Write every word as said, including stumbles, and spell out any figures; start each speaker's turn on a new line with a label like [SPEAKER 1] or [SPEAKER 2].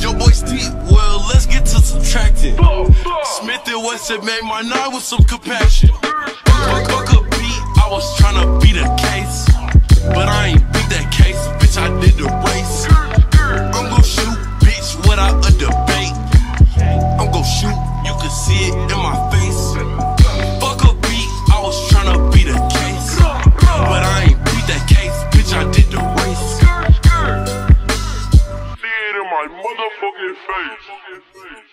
[SPEAKER 1] Yo, boys deep, well, let's get to subtracting. Smith and Wesson made my night with some compassion. Fuck, fuck a beat, I was tryna beat a case, but I ain't beat that case, bitch, I did the race. I'm gon' shoot, bitch, without a debate. I'm gon' shoot, you can see it in my face. Fuck a beat, I was tryna beat a case, but I ain't beat that case, bitch, I did the race.
[SPEAKER 2] See it in my motherfucking face.